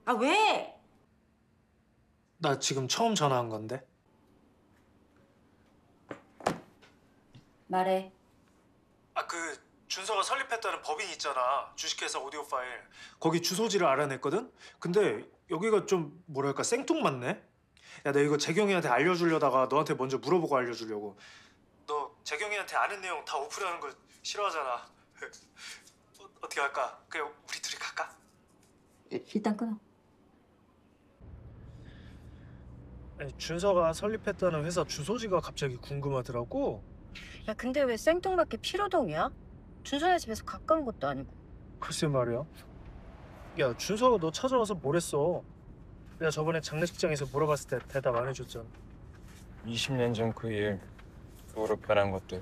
아, 왜? 나 지금 처음 전화한 건데. 말해. 그 준서가 설립했다는 법인 있잖아. 주식회사 오디오 파일. 거기 주소지를 알아냈거든. 근데 여기가 좀 뭐랄까 생뚱맞네. 야, 내가 이거 재경이한테 알려주려다가 너한테 먼저 물어보고 알려주려고. 너 재경이한테 아는 내용 다 오픈하는 거 싫어하잖아. 어떻게 할까? 그냥 우리 둘이 갈까? 일단 끊어. 아니, 준서가 설립했다는 회사 주소지가 갑자기 궁금하더라고. 야, 근데 왜 생뚱맞게 피로동이야? 준선의 집에서 가까운 것도 아니고. 글쎄 말이야. 야, 준서가 너 찾아와서 뭘 했어? 내가 저번에 장례식장에서 물어봤을 때 대답 안 해줬잖아. 20년 전 그 일, 그 후로 변한 것들.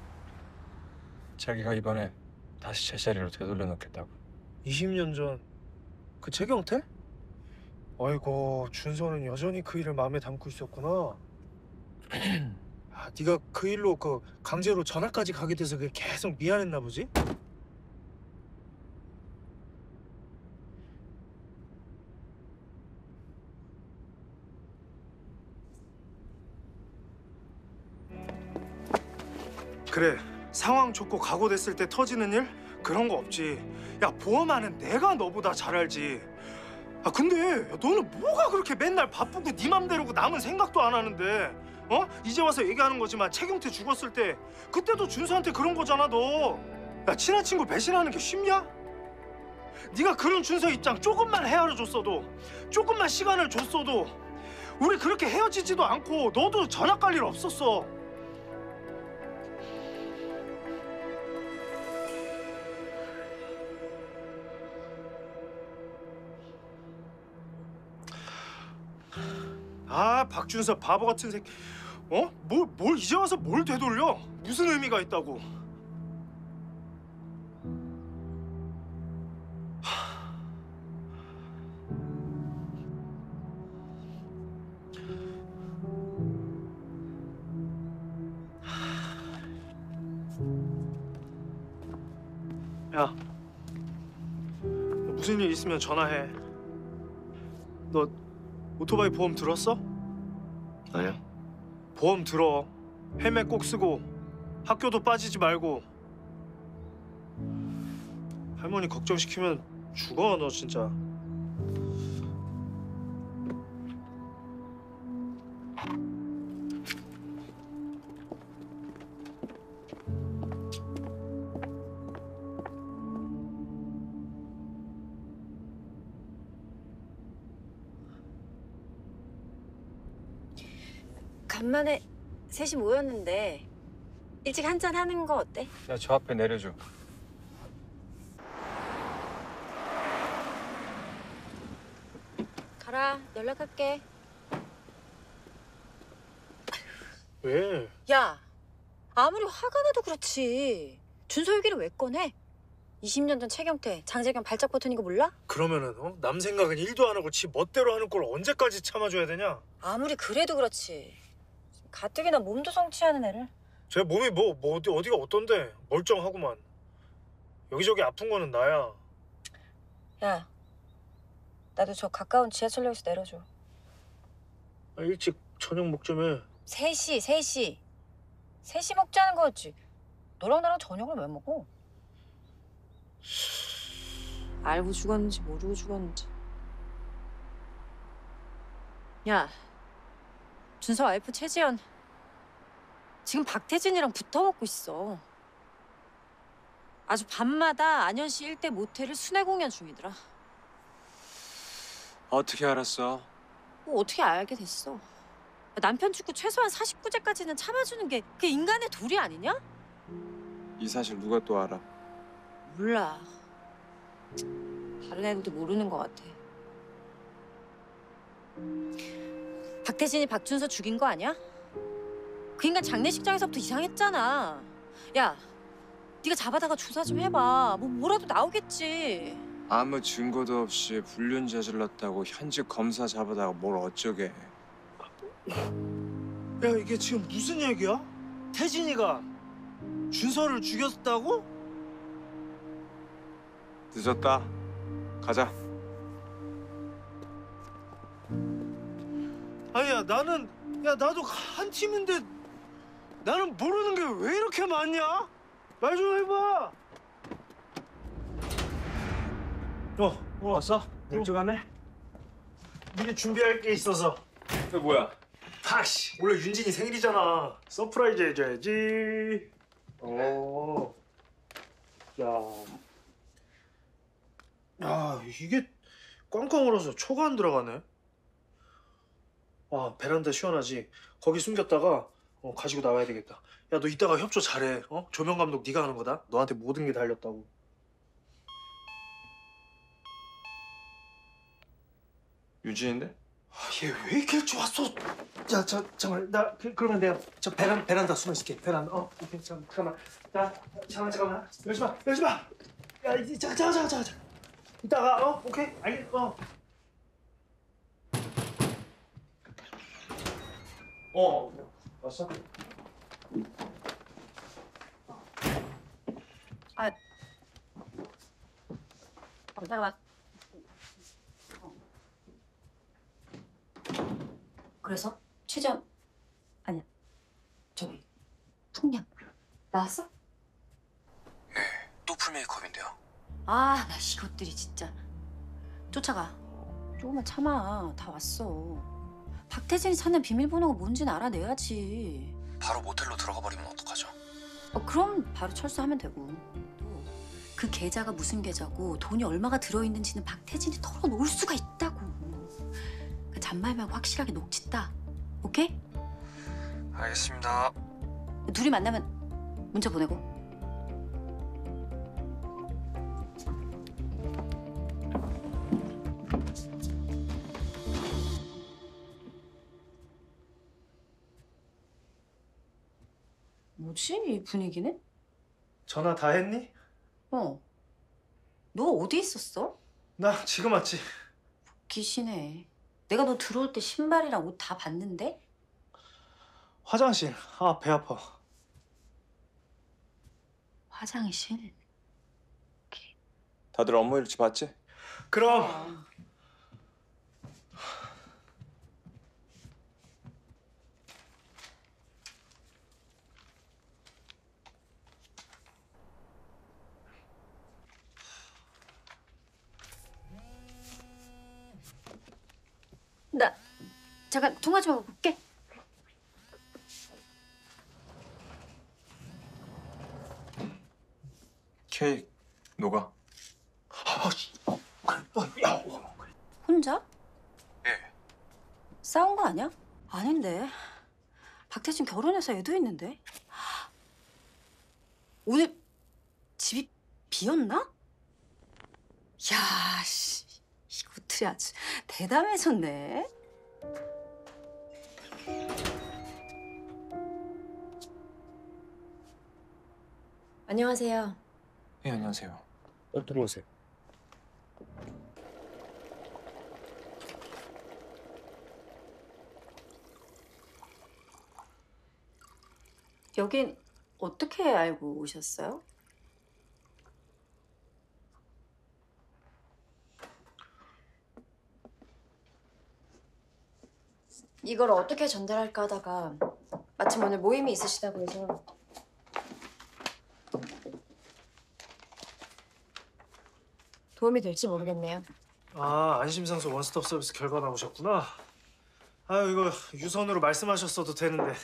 자기가 이번에 다시 제자리로 되돌려 놓겠다고. 20년 전 그 최경태? 아이고, 준서는 여전히 그 일을 마음에 담고 있었구나. 아, 네가 그 일로 그 강제로 전학까지 가게 돼서 그게 계속 미안했나 보지? 그래, 상황 좋고 각오됐을 때 터지는 일? 그런 거 없지. 야, 보험하는 내가 너보다 잘 알지. 아, 근데 야, 너는 뭐가 그렇게 맨날 바쁘고 네 맘대로고 남은 생각도 안 하는데? 어? 이제 와서 얘기하는 거지만 최경태 죽었을 때 그때도 준서한테 그런 거잖아, 너. 야, 친한 친구 배신하는 게 쉽냐? 네가 그런 준서 입장 조금만 헤아려 줬어도, 조금만 시간을 줬어도 우리 그렇게 헤어지지도 않고 너도 전학 갈 일 없었어. 아, 박준서 바보 같은 새끼. 어? 뭘 이제 와서 뭘 되돌려? 무슨 의미가 있다고? 야, 무슨 일 있으면 전화해. 너 오토바이 보험 들었어? 아니야. 보험 들어. 헬멧 꼭 쓰고 학교도 빠지지 말고. 할머니 걱정시키면 죽어, 너 진짜. 간만에 셋이 모였는데 일찍 한잔 하는 거 어때? 야, 저 앞에 내려줘. 가라, 연락할게. 왜? 야, 아무리 화가 나도 그렇지. 준서 얘기를 왜 꺼내? 20년 전 최경태, 장재경 발작 버튼인 거 몰라? 그러면은 남 생각은 1도 안 하고 지 멋대로 하는 걸 언제까지 참아줘야 되냐? 아무리 그래도 그렇지. 가뜩이나 몸도 성취하는 애를. 제 몸이 어디가 어떤데? 멀쩡하구만. 여기저기 아픈 거는 나야. 야, 나도 저 가까운 지하철역에서 내려줘. 일찍 저녁 먹좀 해. 3시 먹자는 거였지. 너랑 나랑 저녁을 왜 먹어? 알고 죽었는지 모르고 죽었는지. 야, 준서 와이프 최지연 지금 박태진이랑 붙어먹고 있어. 아주 밤마다 안현시 일대 모텔을 순회 공연 중이더라. 어떻게 알았어? 뭐 어떻게 알게 됐어. 남편 죽고 최소한 49제까지는 참아주는 게 그게 인간의 도리 아니냐? 이 사실 누가 또 알아? 몰라. 다른 애들도 모르는 것 같아. 박태진이 박준서 죽인 거 아니야? 그 인간 장례식장에서부터 이상했잖아. 야, 네가 잡아다가 조사 좀 해봐. 뭐라도 나오겠지. 아무 증거도 없이 불륜 저질렀다고 현직 검사 잡아다가 뭘 어쩌게. 야, 이게 지금 무슨 얘기야? 태진이가 준서를 죽였다고? 늦었다. 가자. 아니야 나는 야 나도 한 팀인데 나는 모르는 게 왜 이렇게 많냐? 말 좀 해봐. 왔어? 일찍하네. 미리 준비할 게 있어서. 그 뭐야? 팍씨 원래 윤진이 생일이잖아. 서프라이즈 해줘야지. 야. 야 이게 꽝꽝 얼어서 초가 안 들어가네. 아 베란다 시원하지. 거기 숨겼다가 가지고 나와야 되겠다. 야 너 이따가 협조 잘해. 조명 감독 네가 하는 거다. 너한테 모든 게 달렸다고. 유진인데? 얘 왜 이렇게 일찍 왔어? 야, 잠깐만. 그러면 내가 저 베란다 숨어 있을게. 베란다. 오케이. 잠깐만. 잠깐만. 열지 마. 야, 이제 자. 이따가 오케이. 알겠어. 왔어? 잠깐만. 그래서 최전 아니야. 저기 풍량 나왔어? 또 풀메이크업인데요. 아, 나 이것들이 진짜 쫓아가. 조금만 참아. 다 왔어. 박태진이 찾는 비밀번호가 뭔지는 알아내야지. 바로 모텔로 들어가 버리면 어떡하죠? 그럼 바로 철수하면 되고. 또 그 계좌가 무슨 계좌고 돈이 얼마가 들어있는지는 박태진이 털어놓을 수가 있다고. 그 잔말 말고 확실하게 녹지 따. 오케이? 알겠습니다. 둘이 만나면 문자 보내고. 뭐지 이 분위기는? 전화 다 했니? 너 어디 있었어? 나 지금 왔지. 기시네. 내가 너 들어올 때 신발이랑 옷 다 봤는데? 화장실. 배 아파. 화장실. 다들 업무 일지 봤지? 그럼 나 잠깐 통화 좀 하고 올게. 케이크 녹아. 혼자? 예. 싸운 거 아니야? 아닌데. 박태진 결혼해서 애도 있는데. 오늘 집이 비었나? 야, 씨. 이것들이 아주 대담해졌네. 안녕하세요. 예, 안녕하세요. 들어오세요. 여긴 어떻게 알고 오셨어요? 이걸 어떻게 전달할까 하다가 마침 오늘 모임이 있으시다고 해서 도움이 될지 모르겠네요. 안심상소 원스톱 서비스 결과 나오셨구나. 이거 유선으로 말씀하셨어도 되는데.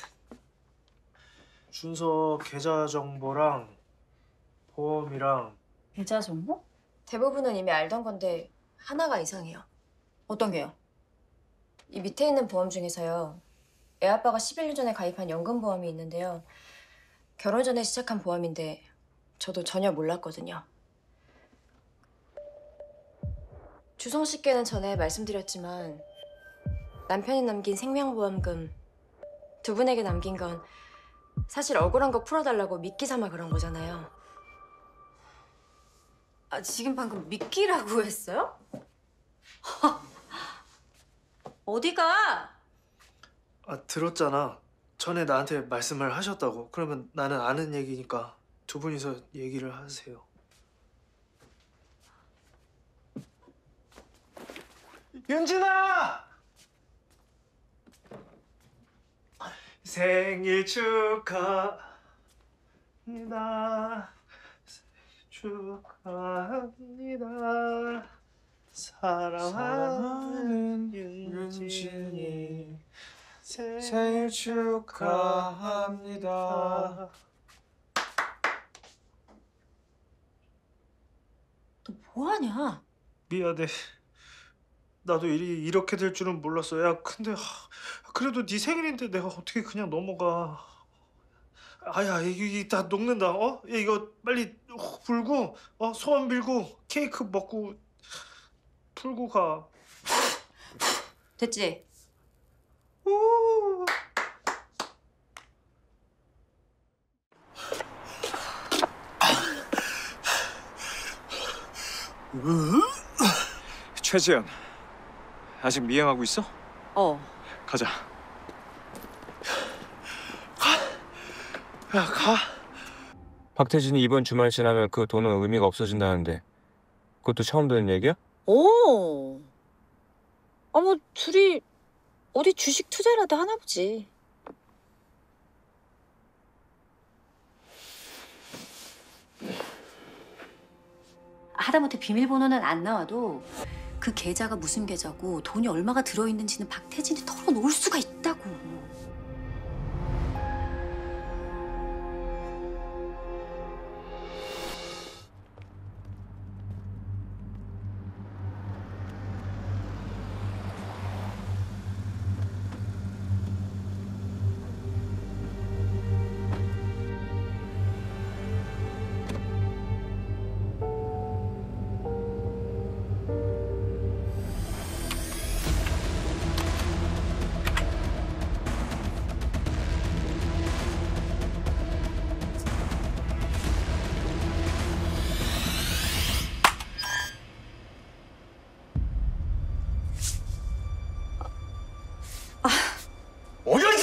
준서 계좌 정보랑 보험이랑 계좌 정보? 대부분은 이미 알던 건데 하나가 이상해요. 어떤 게요? 이 밑에 있는 보험 중에서요. 애아빠가 11년 전에 가입한 연금보험이 있는데요. 결혼 전에 시작한 보험인데 저도 전혀 몰랐거든요. 주성 씨께는 전에 말씀드렸지만 남편이 남긴 생명보험금 두 분에게 남긴 건 사실 억울한 거 풀어달라고 미끼 삼아 그런 거잖아요. 지금 방금 미끼라고 했어요? 어디가? 들었잖아. 전에 나한테 말씀을 하셨다고. 그러면 나는 아는 얘기니까 두 분이서 얘기를 하세요. 윤진아! 생일 축하합니다. 축하합니다. 사랑하는 윤진이 생일 축하합니다. 너 뭐하냐? 미안해. 나도 일이 이렇게 될 줄은 몰랐어. 야, 근데 그래도 네 생일인데 내가 어떻게 그냥 넘어가? 아야, 이게 다 녹는다. 야, 이거 빨리 불고 소원 빌고 케이크 먹고 풀고 가. 됐지? 우. 최지연, 아직 미행하고 있어? 어. 가자. 야, 가. 박태진이 이번 주말 지나면 그 돈은 의미가 없어진다는데 그것도 처음 듣는 얘기야? 오. 뭐 둘이 어디 주식 투자라도 하나 보지. 하다못해 비밀번호는 안 나와도 그 계좌가 무슨 계좌고 돈이 얼마가 들어있는지는 박태진이 털어놓을 수가 있다고. 오연재!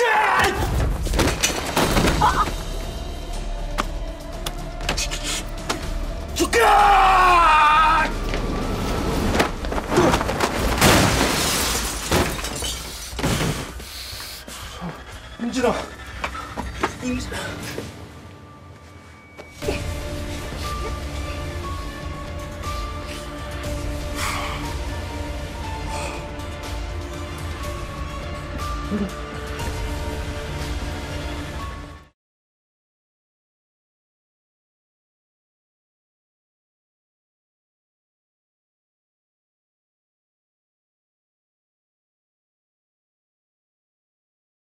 죽여! 윤진아. 윤진아.